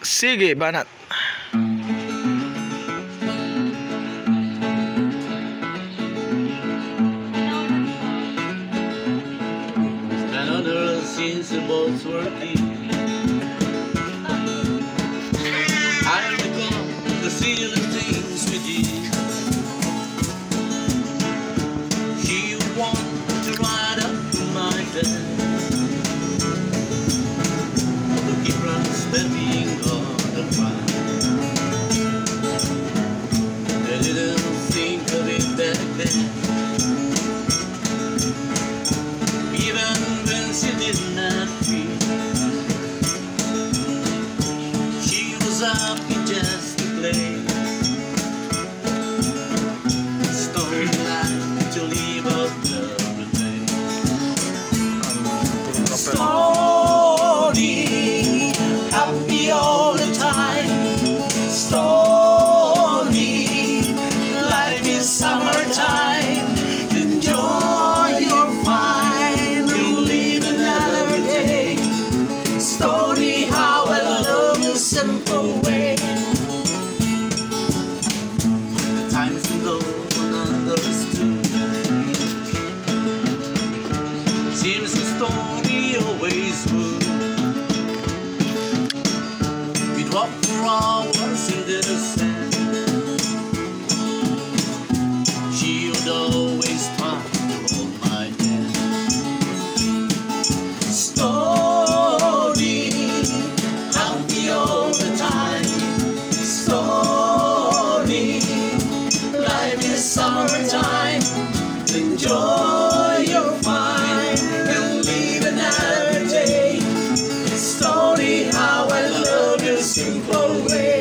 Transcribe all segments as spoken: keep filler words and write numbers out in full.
Sige, banat. Another since the boats were in. I recall the silly things we did. She would want to ride up my bed, to keep from spending on the ride. I didn't think of it back then, even when she did not feel. She was happy just to play. Story life to live up every day. Story, happy all the time. Story, life is summertime. Enjoy your fine, you live another day. Story, how I love you, simple way. The times to go when others do. Seems the story always would. We'd walk for hours in the sand. She would always try to hold my hand. Story, happy all the time. Story, life is summertime. Enjoy your fine and live another day. Story, how I love your simple way.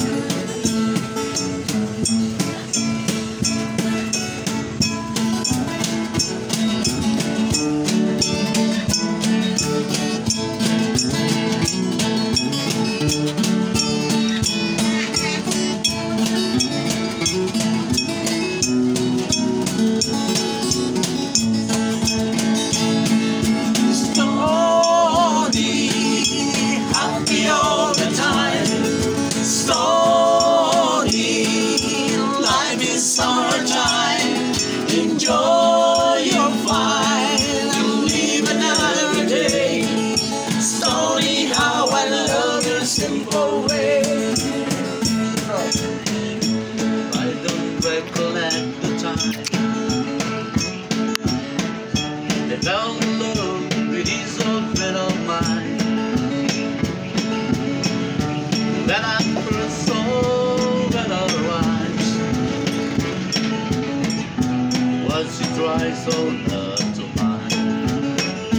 Summertime, enjoy your fine and live another day. Story, how I love your simple way. I don't recollect the time I fell in love with this old friend of mine. Then I first saw that other eyes. Was she tries so not to mind.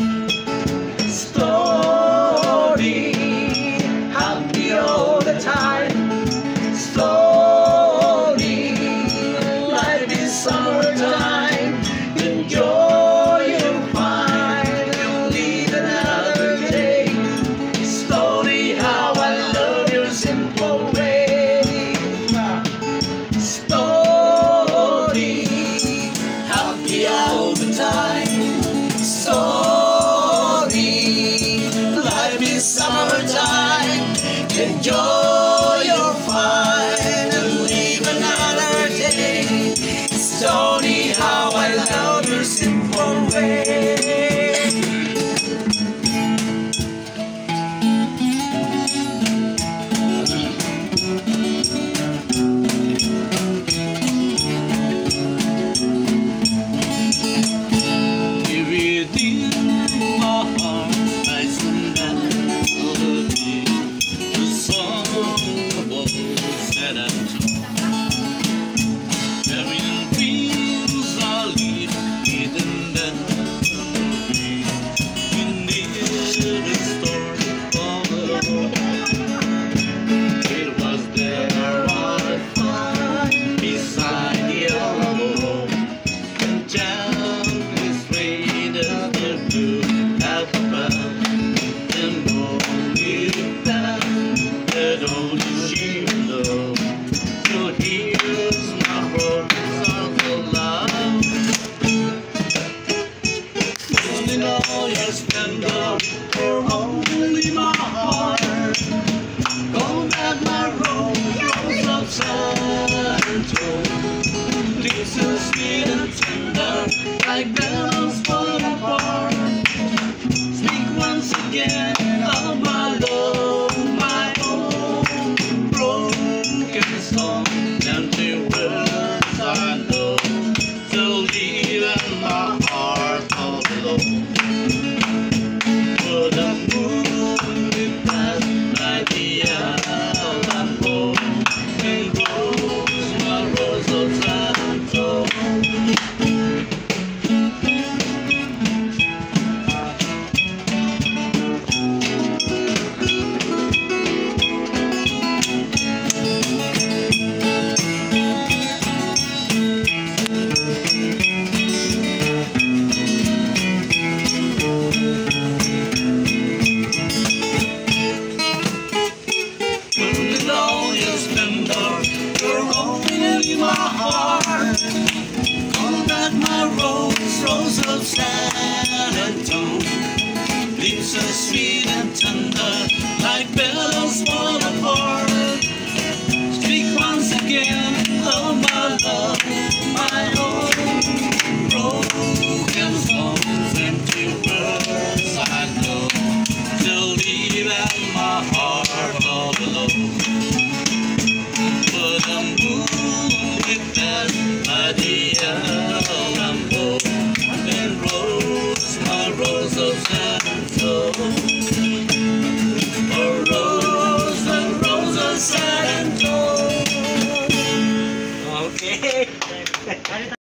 Story, happy all the time. Story, life is summertime. Enjoy your fine and live another day. Story, how I love your simple way. Story, happy all the time. Story, life is summertime. Enjoy your fine and live another day. Story, how I love your simple way. All your splendor, for only my heart. so sweet and tender, like bellows fall apart. Speak once again, oh my love, my own broken bones into words I know, to leave out my heart all alone. But I'm moving with that idea, I'm and rose, my rose of Santo, a rose, the rose of Santo. Okay.